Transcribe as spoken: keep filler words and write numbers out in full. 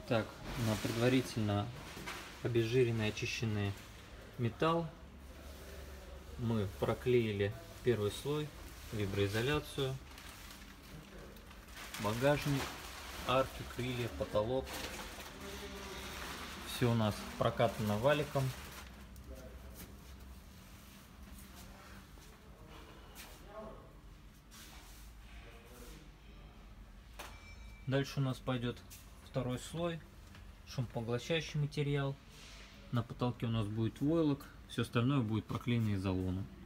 Так, на предварительно обезжиренный очищенный металл мы проклеили первый слой, виброизоляцию, багажник, арки, крылья, потолок. Все у нас прокатано валиком. Дальше у нас пойдет второй слой, шумопоглощающий материал. На потолке у нас будет войлок, все остальное будет проклеено изолоном.